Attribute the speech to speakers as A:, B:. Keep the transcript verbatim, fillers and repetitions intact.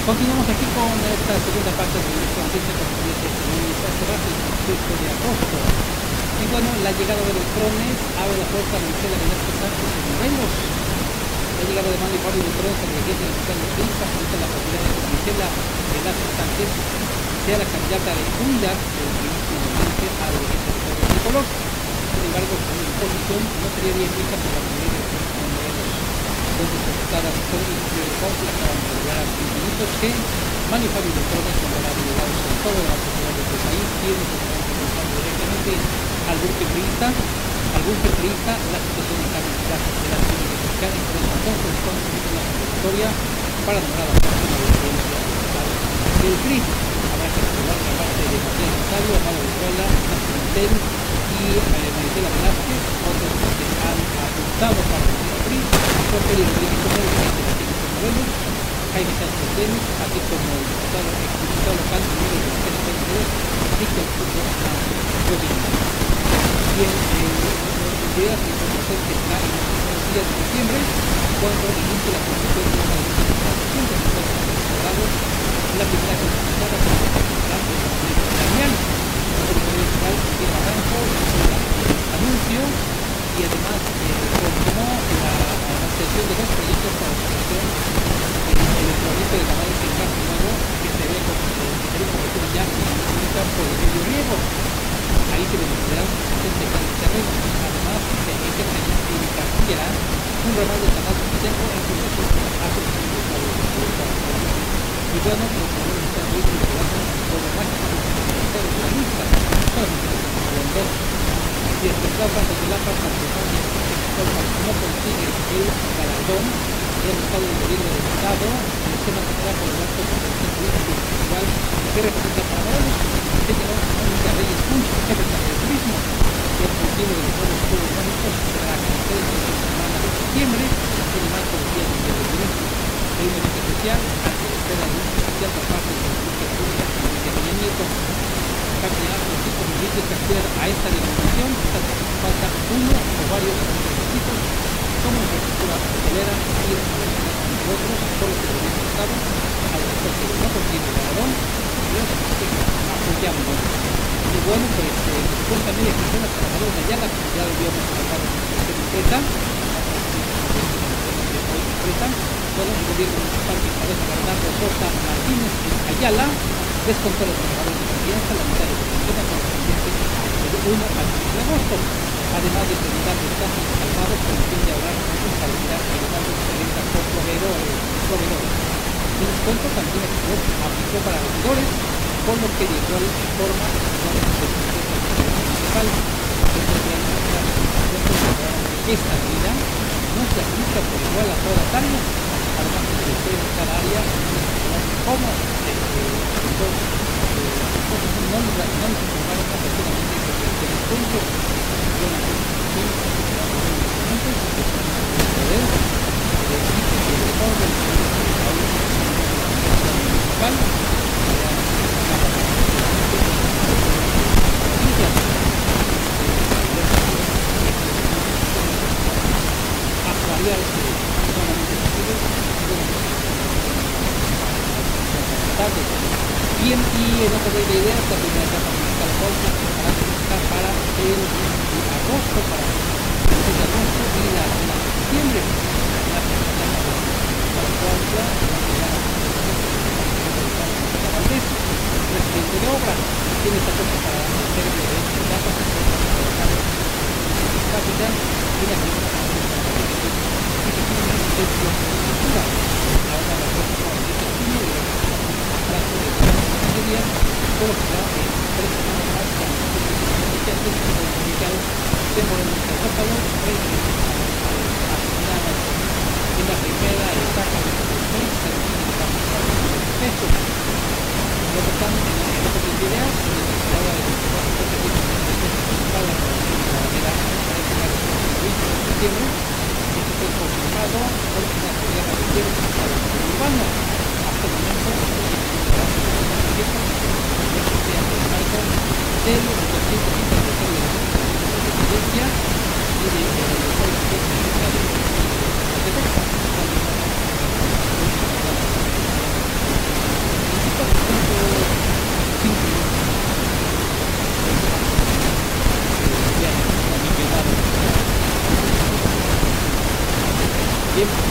A: Continuamos aquí con esta segunda parte de nuestro ambiente con hace rato el conflicto de agosto. Y bueno, la llegada de los drones abre la puerta a Marisela Velázquez Sánchez en Morelos. La llegada de Manuel Fabio de drones a la iglesia nacional de Cristo facilita la posibilidad de que Marisela Velázquez Sánchez sea la candidata de unidad del ministro nuevamente a la iglesia de Pueblo Tricolor. Sin embargo, su posición no sería bien vista por la mayoría de los morelos. Entonces, diputadas por el Ministerio de Deportes acaban de llegar a quince minutos que Manuel Fabio de drones nombrará delegados en todas las sociedades del país y en representando directamente al buque priista, al buque priista, la situación en cambio de la sociedad civil mexicana y por eso entonces constituye una convocatoria para nombrar a la próxima presidencia del P R I. Habrá que recordar la parte de Matías Rosario, Amado Viruela, Pimentel y eh, Marisela Velázquez, otros que han apuntado para el P R I, son Félix Rodríguez Romero, presidente de Tigres de Morelos, Jaime Sánchez Denis, así como el diputado, exdiputado local número de P N P dos, Víctor Hugo Rodríguez. Bien, los días y información que será en los días de septiembre, cuando inicie la construcción de una de las cuatrocientos cincuenta metros cuadrados, la primera consultada por el representante de la Comunidad Italiana. La Secretaría General Miguel Barranco hizo el anuncio y además eh, confirmó la atención de dos proyectos para la operación del electrolito de canales en Campo Nuevo que se ve como que sería convertido ya en un campo de medio riego. Ahí se beneficiarán sesenta hectáreas de terreno. Además, se ejercerá un ramal de canal seco en combinación con las aguas y los lados de Puerto Rico. Y bueno, los valores están muy vinculados con los máximos de la lista, solamente los dos. Si el pescado Santa Chilapa Patrimonio no consigue el galardón, el Estado del Gobierno del Estado se mantendrá con el acto de turístico cultural que representa para Morelos. Señaló Mónica Reyes Punch, secretaria de Turismo. El cultivo de los nuevos pueblos mágicos será a conocer el próximo semana de septiembre en el marco del Día Mundial del Turismo. Hay un evento especial ante la espera de un especial por parte de la República Pública de Peña Nieto. Caminar los cinco municipios que acceden a esta denominación, falta uno o varios de los requisitos, como infraestructura hotelera y restauración, entre otros, por lo que el gobierno del Estado, al respecto de no consigue el galardón, los apoyamos. Y bueno, pues eh, supuesta media quincena para Salvador de Ayala, como ya lo habíamos hablado en la empresa, empresa, bueno, el gobierno municipal que encabeza Bernardo Sosa Martínez en Ayala descontó los trabajadores de confianza la mitad de su quincena correspondiente del uno al cinco de agosto, además de presentar descansos calmados con el fin de ahorrar responsabilidad y demanda diferentes por proveedores. proveedores. El descuento también aplicó para vendedores, por lo que de igual forma no se municipal. Esta medida no se aplica por igual a todas las áreas, además de que ustedes en cada área como entonces no nos informaron oportunamente sobre este descuento. Bueno, sí, antes de poder decir que el orden municipal actuaría bien, y en otra de ideas, la primera etapa fiscal Bolsa estará prevista para el agosto, para el mes de agosto y la de septiembre. La primera etapa fiscal Bolsa el presidente de obra tiene esta cosa para hacer de esta etapa rápida y la primera etapa ahora la próxima días, todo será en tres semanas más con los comerciantes y los comunicados de Morelos de Zócalo, asignadas en la primera etapa de los meses, se reciben pesos. Lo que están en el otro de ideas, en la ciudad de los cuatro que tienen el peso principal de la manera para este lado de septiembre, esto fue confirmado por la Secretaría de Gobierno urbano. Hasta el momento, de los doscientos cincuenta y de residencia y de los tiempo.